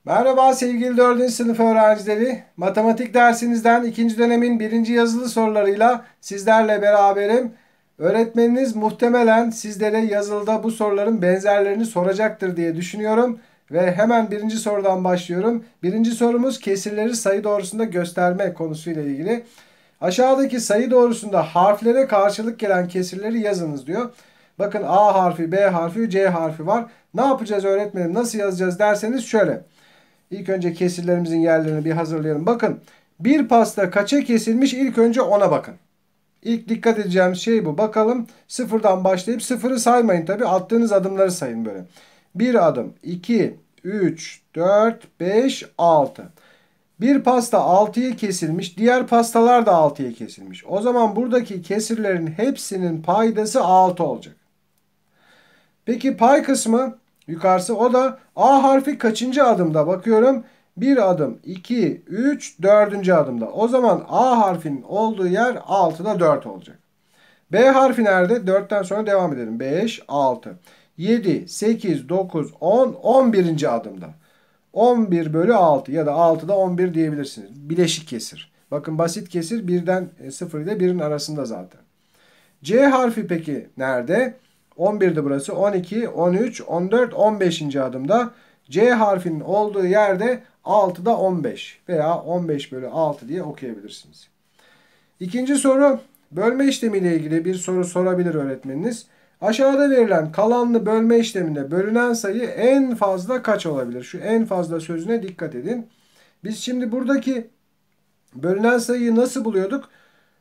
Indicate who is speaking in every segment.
Speaker 1: Merhaba sevgili 4. sınıf öğrencileri. Matematik dersinizden 2. dönemin 1. yazılı sorularıyla sizlerle beraberim. Öğretmeniniz muhtemelen sizlere yazılıda bu soruların benzerlerini soracaktır diye düşünüyorum. Ve hemen birinci sorudan başlıyorum. Birinci sorumuz kesirleri sayı doğrusunda gösterme konusuyla ilgili. Aşağıdaki sayı doğrusunda harflere karşılık gelen kesirleri yazınız diyor. Bakın A harfi, B harfi, C harfi var. Ne yapacağız öğretmenim, nasıl yazacağız derseniz şöyle. İlk önce kesirlerimizin yerlerini bir hazırlayalım. Bakın bir pasta kaça kesilmiş, ilk önce ona bakın. İlk dikkat edeceğimiz şey bu. Bakalım sıfırdan başlayıp sıfırı saymayın tabi. Attığınız adımları sayın böyle. Bir adım, 2, 3, 4, 5, 6. Bir pasta 6'ya kesilmiş. Diğer pastalar da 6'ya kesilmiş. O zaman buradaki kesirlerin hepsinin paydası 6 olacak. Peki pay kısmı yukarısı, o da A harfi kaçıncı adımda bakıyorum. Bir adım, 2, 3, 4. adımda. O zaman A harfinin olduğu yer 6'da 4 olacak. B harfi nerede? 4'ten sonra devam edelim. 5, 6, 7, 8, 9, 10, 11. adımda. 11 bölü 6 ya da 6'da 11 diyebilirsiniz. Bileşik kesir. Bakın basit kesir 0 ile 1'in arasında zaten. C harfi peki nerede? 11'di burası. 12, 13, 14, 15. adımda. C harfinin olduğu yerde 6'da 15 veya 15 bölü 6 diye okuyabilirsiniz. İkinci soru, bölme işlemiyle ilgili bir soru sorabilir öğretmeniniz. Aşağıda verilen kalanlı bölme işleminde bölünen sayı en fazla kaç olabilir? Şu en fazla sözüne dikkat edin. Biz şimdi buradaki bölünen sayıyı nasıl buluyorduk?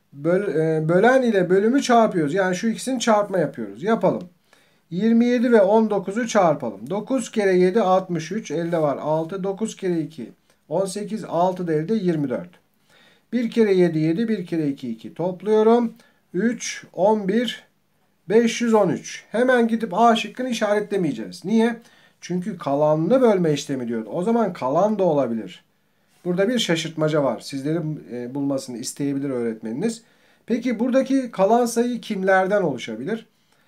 Speaker 1: Bölen ile bölümü çarpıyoruz. Yani şu ikisini çarpma yapıyoruz. Yapalım. 27 ve 19'u çarpalım. 9 kere 7 63. Elde var 6. 9 kere 2 18. 6 da elde 24. 1 kere 7 7. 1 kere 2 2. Topluyorum. 3 11 513. Hemen gidip A şıkkını işaretlemeyeceğiz. Niye? Çünkü kalanını bölme işlemi diyordu. O zaman kalan da olabilir. Burada bir şaşırtmaca var. Sizlerin bulmasını isteyebilir öğretmeniniz. Peki buradaki kalan sayı kimlerden oluşabilir?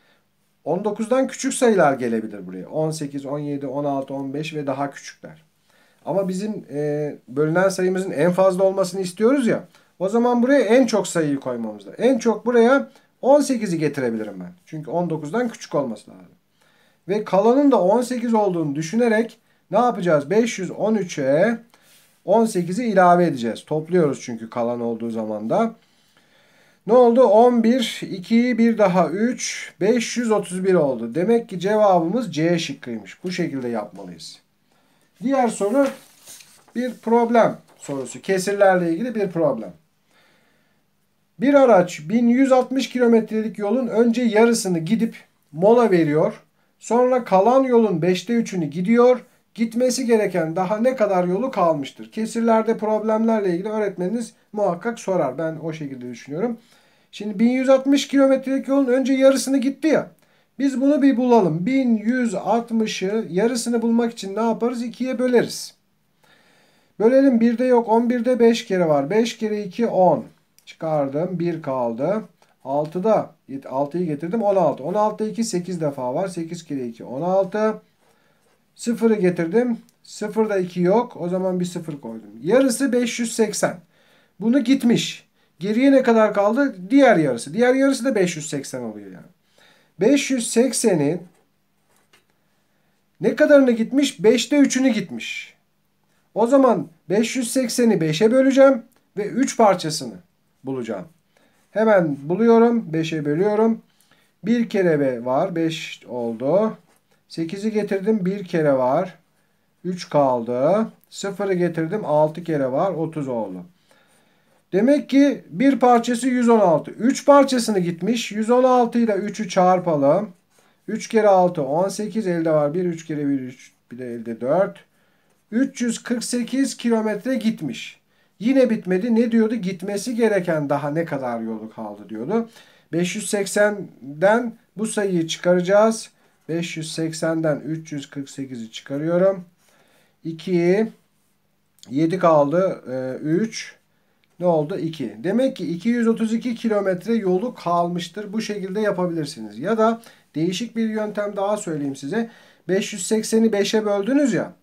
Speaker 1: 19'dan küçük sayılar gelebilir buraya. 18, 17, 16, 15 ve daha küçükler. Ama bizim bölünen sayımızın en fazla olmasını istiyoruz ya. O zaman buraya en çok sayıyı koymamız lazım. En çok buraya 18'i getirebilirim ben. Çünkü 19'dan küçük olması lazım. Ve kalanın da 18 olduğunu düşünerek ne yapacağız? 513'e 18'i ilave edeceğiz. Topluyoruz çünkü kalan olduğu zaman da. Ne oldu? 11, 2, bir daha 3, 531 oldu. Demek ki cevabımız C şıkkıymış. Bu şekilde yapmalıyız. Diğer soru bir problem sorusu. Kesirlerle ilgili bir problem. Bir araç 1160 kilometrelik yolun önce yarısını gidip mola veriyor. Sonra kalan yolun 5'te 3'ünü gidiyor. Gitmesi gereken daha ne kadar yolu kalmıştır? Kesirlerde problemlerle ilgili öğretmeniniz muhakkak sorar. Ben o şekilde düşünüyorum. Şimdi 1160 kilometrelik yolun önce yarısını gitti ya. Biz bunu bir bulalım. 1160'ı yarısını bulmak için ne yaparız? 2'ye böleriz. Bölelim. 1'de yok. 11'de 5 kere var. 5 kere 2 10. Çıkardım. 1 kaldı. 6'da 6'yı getirdim. 16. 16'da 2 8 defa var. 8 kere 2 16. 0'ı getirdim. 0'da 2 yok. O zaman bir 0 koydum. Yarısı 580. Bunu gitmiş. Geriye ne kadar kaldı? Diğer yarısı. Diğer yarısı da 580 oluyor yani. 580'in ne kadarını gitmiş? 5'te 3'ünü gitmiş. O zaman 580'i 5'e böleceğim ve 3 parçasını bulacağım. Hemen buluyorum. 5'e bölüyorum. 1 kere B var. 5 oldu. 8'i getirdim. 1 kere var. 3 kaldı. 0'ı getirdim. 6 kere var. 30 oldu. Demek ki bir parçası 116. 3 parçasını gitmiş. 116 ile 3'ü çarpalım. 3 kere 6 18. Elde var 1. 3 kere 1 3. Bir de elde 4. 348 kilometre gitmiş. Yine bitmedi. Ne diyordu? Gitmesi gereken daha ne kadar yolu kaldı diyordu. 580'den bu sayıyı çıkaracağız. 580'den 348'i çıkarıyorum. 2, 7 kaldı. 3, ne oldu? 2. Demek ki 232 kilometre yolu kalmıştır. Bu şekilde yapabilirsiniz. Ya da değişik bir yöntem daha söyleyeyim size. 580'i 5'e böldünüz ya.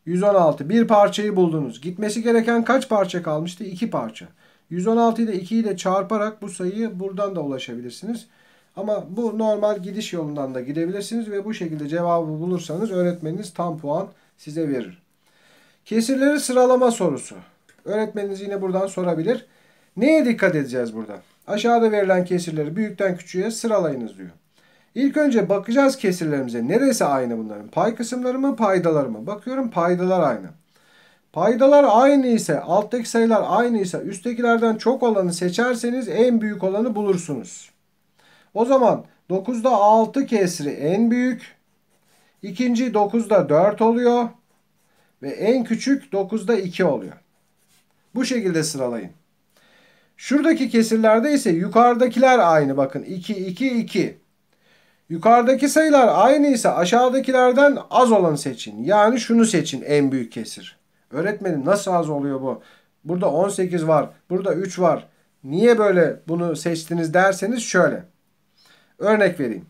Speaker 1: 116. Bir parçayı buldunuz. Gitmesi gereken kaç parça kalmıştı? 2 parça. 116 ile 2'yi de çarparak bu sayıyı buradan da ulaşabilirsiniz. Ama bu normal gidiş yolundan da gidebilirsiniz ve bu şekilde cevabı bulursanız öğretmeniniz tam puan size verir. Kesirleri sıralama sorusu. Öğretmeniniz yine buradan sorabilir. Neye dikkat edeceğiz burada? Aşağıda verilen kesirleri büyükten küçüğe sıralayınız diyor. İlk önce bakacağız kesirlerimize. Neresi aynı bunların? Pay kısımları mı, paydaları mı? Bakıyorum paydalar aynı. Paydalar aynı ise, alttaki sayılar aynı ise üsttekilerden çok olanı seçerseniz en büyük olanı bulursunuz. O zaman 9'da 6 kesri en büyük. İkinci 9'da 4 oluyor. Ve en küçük 9'da 2 oluyor. Bu şekilde sıralayın. Şuradaki kesirlerde ise yukarıdakiler aynı. Bakın 2, 2, 2. Yukarıdaki sayılar aynıysa aşağıdakilerden az olanı seçin. Yani şunu seçin en büyük kesir. Öğretmenim nasıl az oluyor bu? Burada 18 var. Burada 3 var. Niye böyle bunu seçtiniz derseniz şöyle. Örnek vereyim.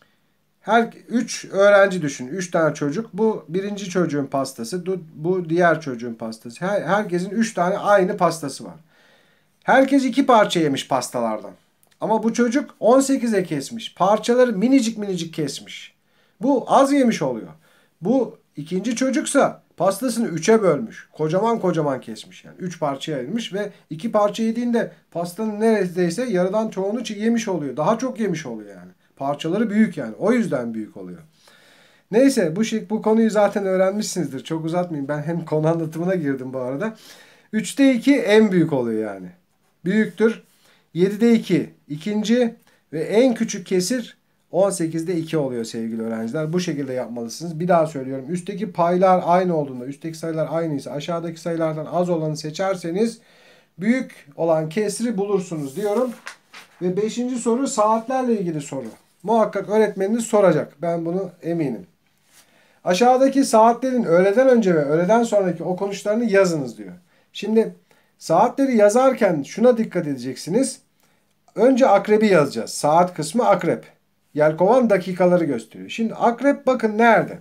Speaker 1: Her 3 öğrenci düşün. 3 tane çocuk. Bu birinci çocuğun pastası. Bu diğer çocuğun pastası. Herkesin 3 tane aynı pastası var. Herkes 2 parça yemiş pastalardan. Ama bu çocuk 18'e kesmiş. Parçaları minicik minicik kesmiş. Bu az yemiş oluyor. Bu ikinci çocuksa pastasını 3'e bölmüş. Kocaman kocaman kesmiş yani. 3 parçaya ayırmış ve 2 parça yediğinde pastanın neredeyse yarıdan çoğunu yemiş oluyor. Daha çok yemiş oluyor yani. Parçaları büyük yani. O yüzden büyük oluyor. Neyse bu konuyu zaten öğrenmişsinizdir. Çok uzatmayayım. Ben hem konu anlatımına girdim bu arada. 3'te 2 en büyük oluyor yani. Büyüktür. 7'de 2 ikinci ve en küçük kesir 18'de 2 oluyor sevgili öğrenciler. Bu şekilde yapmalısınız. Bir daha söylüyorum. Üstteki paylar aynı olduğunda, üstteki sayılar aynıysa aşağıdaki sayılardan az olanı seçerseniz büyük olan kesri bulursunuz diyorum. Ve 5. soru saatlerle ilgili soru. Muhakkak öğretmeniniz soracak. Ben bunu eminim. Aşağıdaki saatlerin öğleden önce ve öğleden sonraki okunuşlarını yazınız diyor. Şimdi saatleri yazarken şuna dikkat edeceksiniz. Önce akrebi yazacağız. Saat kısmı akrep. Yelkovan dakikaları gösteriyor. Şimdi akrep bakın nerede?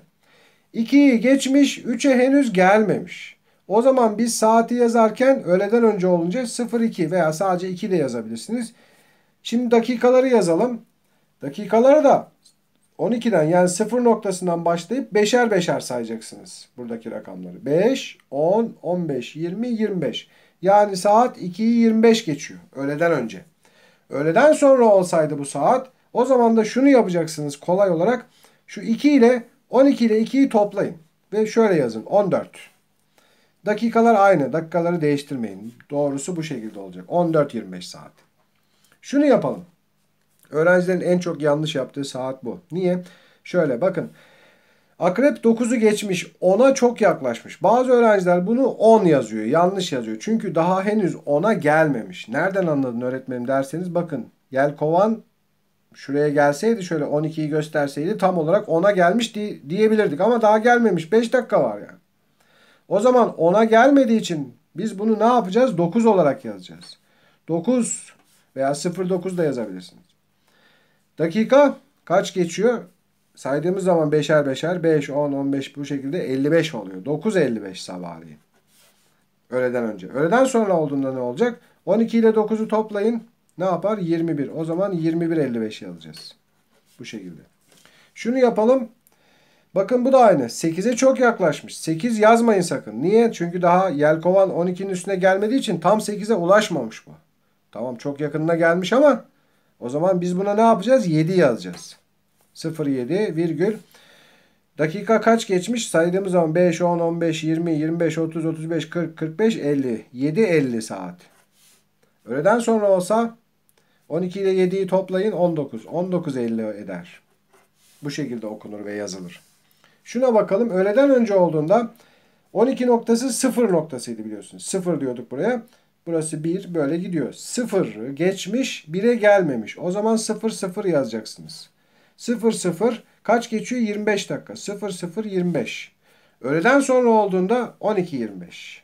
Speaker 1: 2'yi geçmiş, 3'e henüz gelmemiş. O zaman biz saati yazarken öğleden önce olunca 02 veya sadece 2 de yazabilirsiniz. Şimdi dakikaları yazalım. Dakikaları da 12'den yani 0 noktasından başlayıp beşer beşer sayacaksınız buradaki rakamları. 5, 10, 15, 20, 25. Yani saat 2'yi 25 geçiyor öğleden önce. Öğleden sonra olsaydı bu saat o zaman da şunu yapacaksınız kolay olarak. Şu 2 ile 12 ile 2'yi toplayın. Ve şöyle yazın 14. Dakikalar aynı. Dakikaları değiştirmeyin. Doğrusu bu şekilde olacak. 14-25 saat. Şunu yapalım. Öğrencilerin en çok yanlış yaptığı saat bu. Niye? Şöyle bakın. Akrep 9'u geçmiş. 10'a çok yaklaşmış. Bazı öğrenciler bunu 10 yazıyor. Yanlış yazıyor. Çünkü daha henüz 10'a gelmemiş. Nereden anladın öğretmenim derseniz bakın. Yelkovan şuraya gelseydi şöyle 12'yi gösterseydi tam olarak 10'a gelmiş diyebilirdik. Ama daha gelmemiş. 5 dakika var yani. O zaman 10'a gelmediği için biz bunu ne yapacağız? 9 olarak yazacağız. 9 veya 09 da yazabilirsiniz. Dakika kaç geçiyor? Saydığımız zaman beşer beşer 5, 10, 15 bu şekilde 55 oluyor. 9.55 sabahleyin. Öğleden önce. Öğleden sonra olduğunda ne olacak? 12 ile 9'u toplayın. Ne yapar? 21. O zaman 21.55 yazacağız. Bu şekilde. Şunu yapalım. Bakın bu da aynı. 8'e çok yaklaşmış. 8 yazmayın sakın. Niye? Çünkü daha yelkovan 12'nin üstüne gelmediği için tam 8'e ulaşmamış bu. Tamam çok yakınına gelmiş ama o zaman biz buna ne yapacağız? 7 yazacağız. 07 virgül. Dakika kaç geçmiş? Saydığımız zaman 5, 10, 15, 20, 25, 30, 35, 40, 45, 50. 7.50 saat. Öğleden sonra olsa 12 ile 7'yi toplayın 19. 19.50 eder. Bu şekilde okunur ve yazılır. Şuna bakalım. Öğleden önce olduğunda 12 noktası 0 noktasıydı biliyorsunuz. 0 diyorduk buraya. Burası 1 böyle gidiyor. 0 geçmiş 1'e gelmemiş. O zaman 0 0 yazacaksınız. 0 0 kaç geçiyor? 25 dakika. 0 0 25. Öğleden sonra olduğunda 12 25.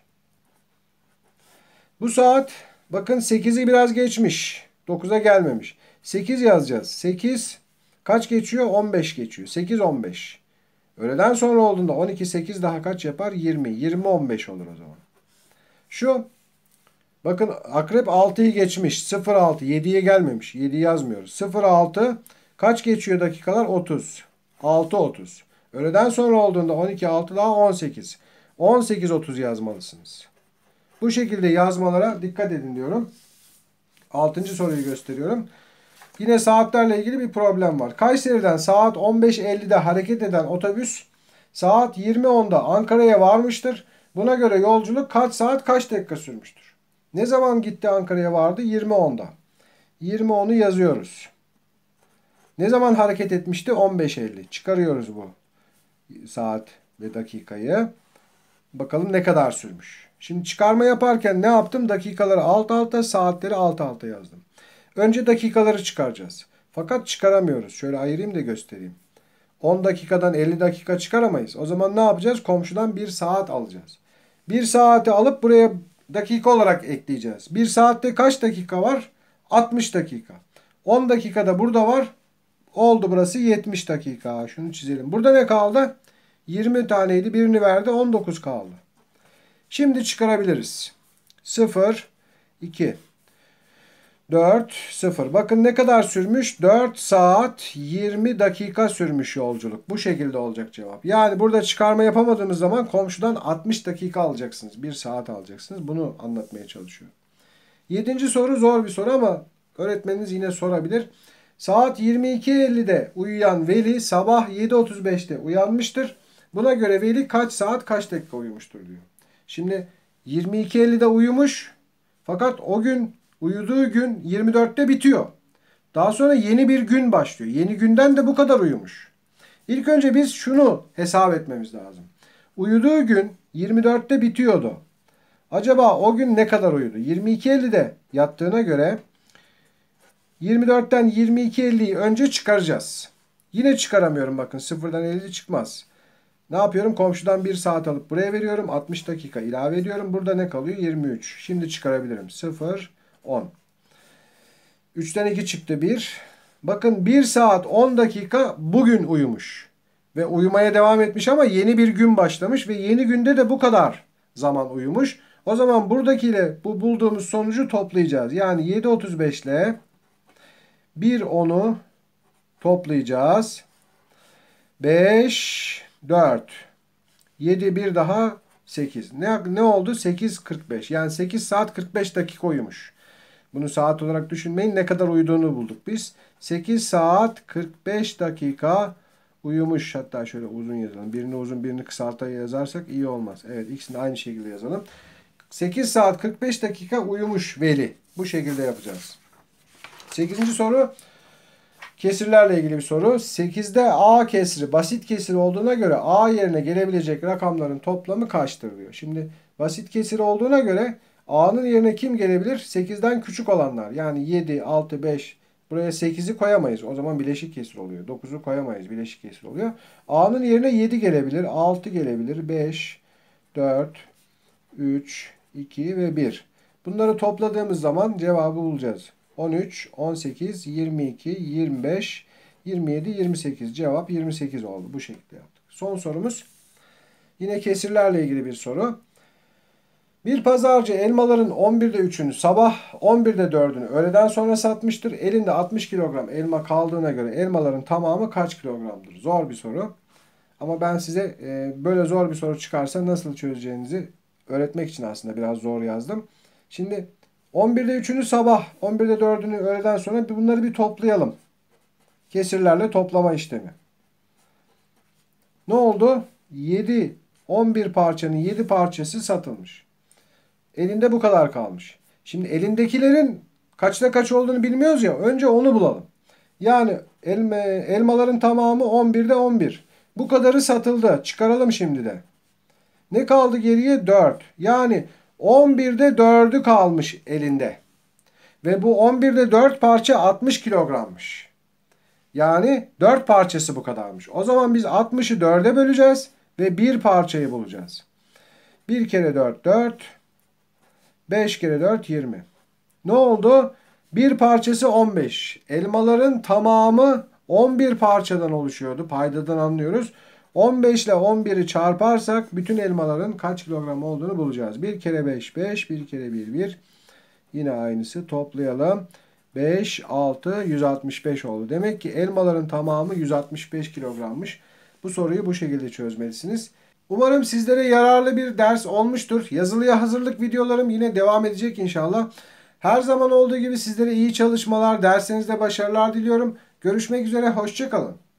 Speaker 1: Bu saat bakın 8'i biraz geçmiş. 9'a gelmemiş. 8 yazacağız. 8 kaç geçiyor? 15 geçiyor. 8 15. Öğleden sonra olduğunda 12, 8 daha kaç yapar? 20. 20, 15 olur o zaman. Şu, bakın akrep 6'yı geçmiş. 0,6, 7'ye gelmemiş. 7 yazmıyoruz. 0,6 kaç geçiyor dakikalar? 30. 6, 30. Öğleden sonra olduğunda 12, 6 daha 18. 18, 30 yazmalısınız. Bu şekilde yazmalara dikkat edin diyorum. 6. soruyu gösteriyorum. Yine saatlerle ilgili bir problem var. Kayseri'den saat 15.50'de hareket eden otobüs saat 20.10'da Ankara'ya varmıştır. Buna göre yolculuk kaç saat kaç dakika sürmüştür? Ne zaman gitti Ankara'ya vardı? 20.10'da. 20.10'u yazıyoruz. Ne zaman hareket etmişti? 15.50. Çıkarıyoruz bu saat ve dakikayı. Bakalım ne kadar sürmüş. Şimdi çıkarma yaparken ne yaptım? Dakikaları alt alta, saatleri alt alta yazdım. Önce dakikaları çıkaracağız. Fakat çıkaramıyoruz. Şöyle ayırayım da göstereyim. 10 dakikadan 50 dakika çıkaramayız. O zaman ne yapacağız? Komşudan 1 saat alacağız. 1 saati alıp buraya dakika olarak ekleyeceğiz. 1 saatte kaç dakika var? 60 dakika. 10 dakikada burada var. Oldu burası 70 dakika. Şunu çizelim. Burada ne kaldı? 20 taneydi. Birini verdi. 19 kaldı. Şimdi çıkarabiliriz. 0, 2, 4, 0. Bakın ne kadar sürmüş? 4 saat 20 dakika sürmüş yolculuk. Bu şekilde olacak cevap. Yani burada çıkarma yapamadığımız zaman komşudan 60 dakika alacaksınız. 1 saat alacaksınız. Bunu anlatmaya çalışıyorum. 7. soru zor bir soru ama öğretmeniniz yine sorabilir. Saat 22.50'de uyuyan Veli sabah 7.35'te uyanmıştır. Buna göre Veli kaç saat kaç dakika uyumuştur diyor. Şimdi 22.50'de uyumuş. Fakat o gün uyuduğu gün 24'te bitiyor. Daha sonra yeni bir gün başlıyor. Yeni günden de bu kadar uyumuş. İlk önce biz şunu hesap etmemiz lazım. Uyuduğu gün 24'te bitiyordu. Acaba o gün ne kadar uyudu? 22.50'de yattığına göre 24'ten 22.50'yi önce çıkaracağız. Yine çıkaramıyorum bakın. Sıfırdan 50 çıkmaz. Ne yapıyorum? Komşudan 1 saat alıp buraya veriyorum. 60 dakika ilave ediyorum. Burada ne kalıyor? 23. Şimdi çıkarabilirim. 0, 10. 3'ten 2 çıktı 1. Bakın 1 saat 10 dakika bugün uyumuş. Ve uyumaya devam etmiş ama yeni bir gün başlamış. Ve yeni günde de bu kadar zaman uyumuş. O zaman buradakiyle bu bulduğumuz sonucu toplayacağız. Yani 7.35 ile 1.10'u toplayacağız. 5, 4. 7 bir daha 8. Ne oldu? 8.45. Yani 8 saat 45 dakika uyumuş. Bunu saat olarak düşünmeyin. Ne kadar uyuduğunu bulduk biz. 8 saat 45 dakika uyumuş. Hatta şöyle uzun yazalım. Birini uzun birini kısalta yazarsak iyi olmaz. Evet, ikisini aynı şekilde yazalım. 8 saat 45 dakika uyumuş Veli. Bu şekilde yapacağız. 8. soru kesirlerle ilgili bir soru. 8'de A kesri basit kesir olduğuna göre A yerine gelebilecek rakamların toplamı kaçtır diyor. Şimdi basit kesir olduğuna göre A'nın yerine kim gelebilir? 8'den küçük olanlar. Yani 7, 6, 5. Buraya 8'i koyamayız. O zaman bileşik kesir oluyor. 9'u koyamayız. Bileşik kesir oluyor. A'nın yerine 7 gelebilir. 6 gelebilir. 5, 4, 3, 2 ve 1. Bunları topladığımız zaman cevabı bulacağız. 13, 18, 22, 25, 27, 28. Cevap 28 oldu. Bu şekilde yaptık. Son sorumuz yine kesirlerle ilgili bir soru. Bir pazarcı elmaların 11'de 3'ünü sabah 11'de 4'ünü öğleden sonra satmıştır. Elinde 60 kilogram elma kaldığına göre elmaların tamamı kaç kilogramdır? Zor bir soru. Ama ben size böyle zor bir soru çıkarsa nasıl çözeceğinizi öğretmek için aslında biraz zor yazdım. Şimdi 11'de 3'ünü sabah, 11'de 4'ünü öğleden sonra bunları bir toplayalım. Kesirlerle toplama işlemi. Ne oldu? 7, 11 parçanın 7 parçası satılmış. Elinde bu kadar kalmış. Şimdi elindekilerin kaçta kaç olduğunu bilmiyoruz ya. Önce onu bulalım. Yani elmaların tamamı 11'de 11. Bu kadarı satıldı. Çıkaralım şimdi de. Ne kaldı geriye? 4. Yani 11'de 4'ü kalmış elinde. Ve bu 11'de 4 parça 60 kilogrammış. Yani 4 parçası bu kadarmış. O zaman biz 60'ı 4'e böleceğiz ve 1 parçayı bulacağız. 1 kere 4 4. 5 kere 4 20. Ne oldu? Bir parçası 15. Elmaların tamamı 11 parçadan oluşuyordu. Paydadan anlıyoruz. 15 ile 11'i çarparsak bütün elmaların kaç kilogram olduğunu bulacağız. 1 kere 5 5, 1 kere 1 1. Yine aynısı, toplayalım. 5, 6, 165 oldu. Demek ki elmaların tamamı 165 kilogrammış. Bu soruyu bu şekilde çözmelisiniz. Umarım sizlere yararlı bir ders olmuştur. Yazılıya hazırlık videolarım yine devam edecek inşallah. Her zaman olduğu gibi sizlere iyi çalışmalar, dersinizde başarılar diliyorum. Görüşmek üzere, hoşça kalın.